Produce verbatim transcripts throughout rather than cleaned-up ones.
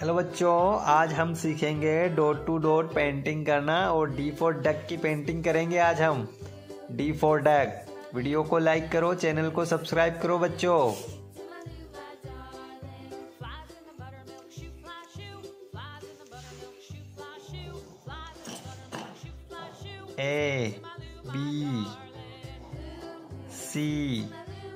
Hello बच्चों, आज हम सीखेंगे डॉट टू डॉट पेंटिंग करना और डी फॉर डक की पेंटिंग करेंगे। आज हम डी फॉर डक। वीडियो को लाइक करो, चैनल को सब्सक्राइब करो बच्चों। A B C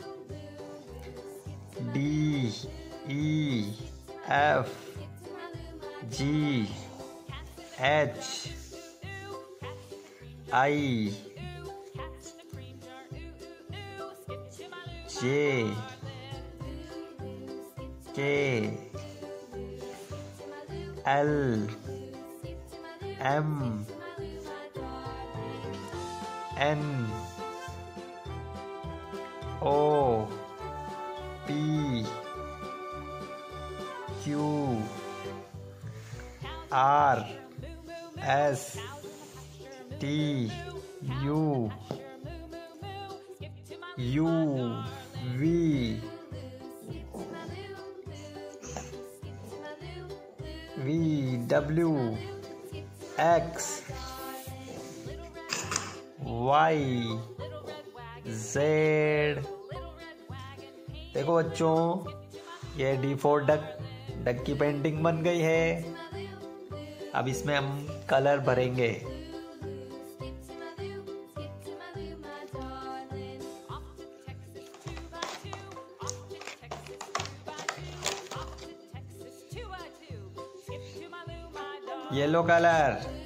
D E F G H I J K L M N O P Q R S T U U V V W X Y Z. देखो बच्चों, ये D for duck duck की painting बन गई है। अब इसमें हम कलर भरेंगे। Yellow colour,